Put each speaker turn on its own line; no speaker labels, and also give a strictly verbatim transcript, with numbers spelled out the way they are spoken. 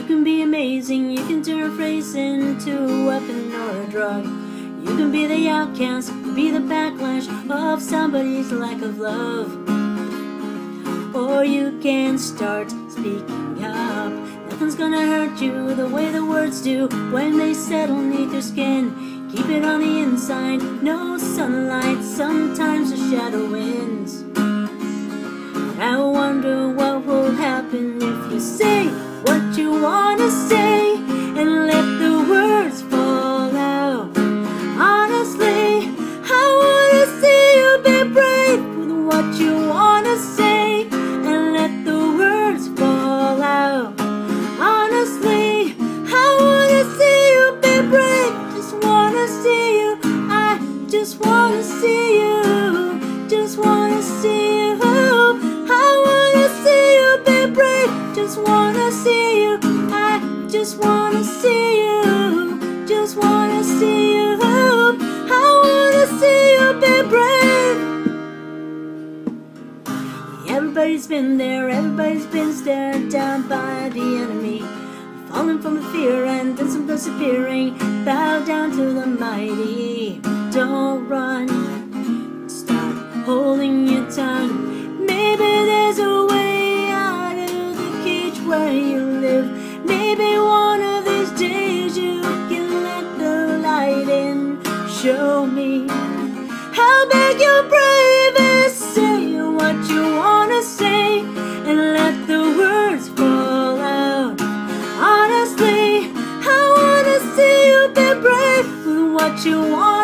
can be amazing, you can turn a phrase into a weapon or a drug. You can be the outcast, be the backlash of somebody's lack of love. Or you can start speaking up. Nothing's gonna hurt you the way the words do when they settle neath your skin. Keep it on the inside, no sunlight, sometimes the shadow wins. I wonder what will happen if you say what you wanna say and let the words fall out. Honestly, I wanna see you be brave with what you wanna say and let the words fall out. Honestly, I wanna see you be brave. Just wanna see you. I just wanna see you. Just wanna see you. I wanna see you be brave. Just wanna see you. I just wanna see you. Just wanna see you. I wanna see you be brave. Everybody's been there, everybody's been stared down by the enemy, falling from the fear and then some disappearing. Bow down to the mighty. Don't run, stop holding your tongue. Maybe there's a way out of the cage where you live. Maybe one of these days you can let the light in. Show me how big your brave is. Say what you wanna say and let the words fall out. Honestly, I wanna see you be brave with what you want.